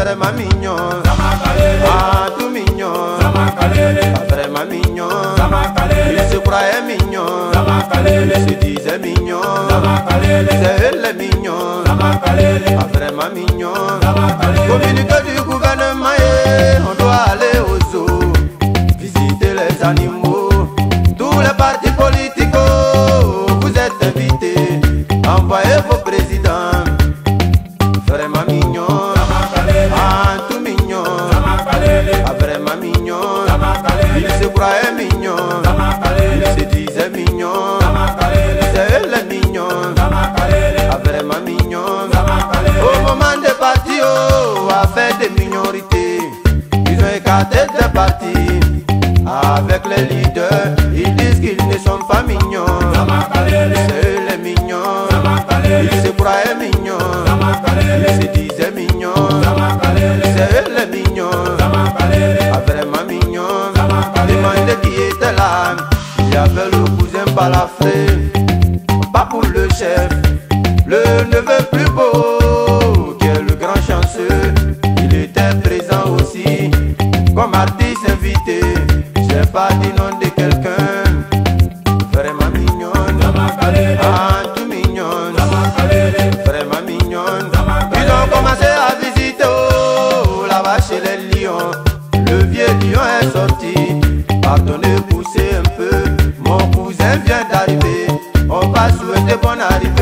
vraiment mignon. Ah, tout mignon. Vraiment mignon. Il se croyait mignon. Il se disait mignon. C'est elle le mignon. Ah, vraiment mignon. Communiqué du gouvernement, on doit aller au zoo, visiter les animaux. Tous les partis politiques, vous êtes invités. Envoyez vos présidents. Vraiment mignon. Ah, tout mignon. Ah, vraiment mignon. Il se croyait mignon. Il se disait mignon. C'est elle le mignon. Ah, vraiment mignon. Au moment des partis, affaire des minorités, ils ont écarté des partis. Avec les leaders, ils disent qu'ils ne sont pas mignons. C'est les mignons. Ils se croyaient mignons. Ils se disaient mignons. C'est les mignons. Ah, vraiment mignons. Demandez qui était là. Il y avait le cousin Balafré. Pas pour le chef, le neveu plus beau, qui est le grand chanceux. Il était présent aussi comme artiste invité. J'ai pas dit nom de quelqu'un. Vraiment mignonne. Ah, tout mignonne. Vraiment mignonne. Ils ont commencé à visiter là-bas chez les lions. Le vieux lion est sorti. Pardonnez, poussez un peu. Mon cousin vient d'arriver. On va souhaiter bonne arrivée.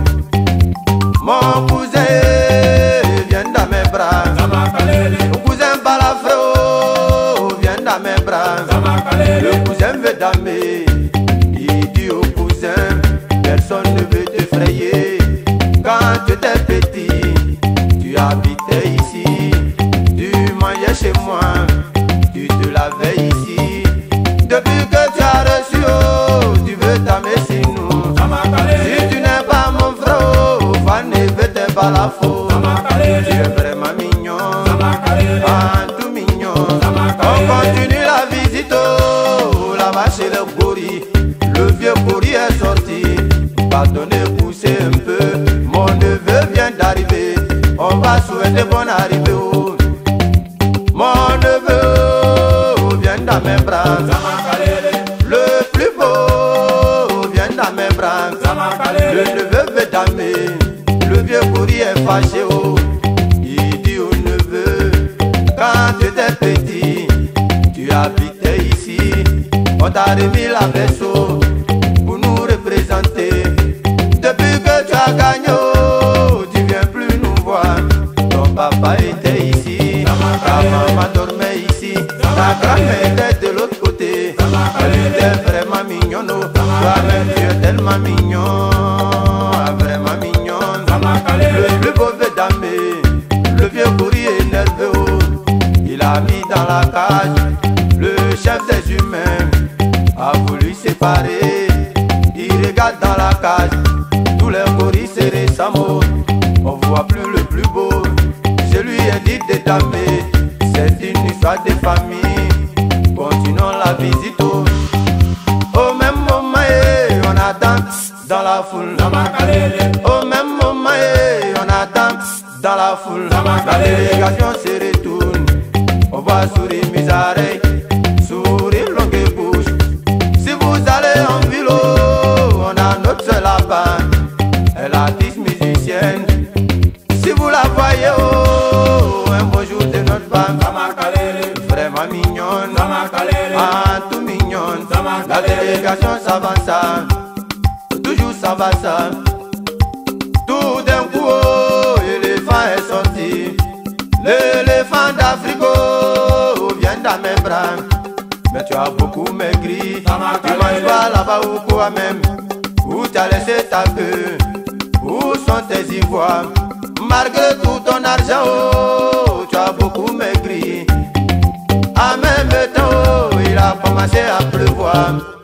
Mon cousin vient dans mes bras. Mon cousin Balafré vient dans mes bras. Le cousin veut damer. Il dit au cousin, personne ne veut t'effrayer. Quand tu étais petit, tu habitais ici. Tu mangeais chez moi, tu te lavais ici. Depuis que tu as reçu, tu veux damer si nous. Si tu n'es pas mon frère, Fanny veut te balafo. Tu es vraiment mignon. Ah, tout mignon. On continue la visite là-bas chez le gorille. Le vieux gorille est sorti. Pardonnez, poussez un peu. Mon neveu vient d'arriver. On va souhaiter bonne arrivée. Mon neveu vient dans mes bras. Le plus beau vient dans mes bras. Le neveu veut damer. Le vieux gorille est fâché. Il dit au neveu, quand tu étais petit, tu habitais ici. On t'a remis la vaisseau pour nous représenter. Depuis que tu as gagné, tu viens plus nous voir. Ton papa était ici, ta maman dormait ici, ta grand-mère était de l'autre côté. Elle était vraiment mignonne. Toi-même tu es tellement mignon. Vraiment mignonne. Le plus beau veut damer. Le vieux gorille est nerveux. Il a mis dans la cage. Le chef des humains a voulu séparer. Il regarde dans la cage. Tous les gorilles se ressemblent. On voit plus le plus beau. Je lui ai dit de damer. C'est une histoire de famille. Continuons la visite. Au même moment, on attend dans la foule. Au même moment, on attend dans la foule. La délégation se retourne. On va sourire mes oreilles, sourire longue bouche. Si vous allez en ville, on a notre seule là-bas. Elle est artiste musicienne. Si vous la voyez, un beau jour de notre femme. Vraiment mignonne. Ah, tout mignonne. La délégation s'avance. Toujours s'avance. Tout d'un coup, l'éléphant est sorti. L'éléphant d'Afrique vient dans mes bras. Mais tu as beaucoup maigri. Tu manges pas là-bas ou quoi même. Où tu as laissé ta queue? Où sont tes ivoires? Malgré tout ton argent, tu as beaucoup maigri. En même temps, il a commencé à pleuvoir.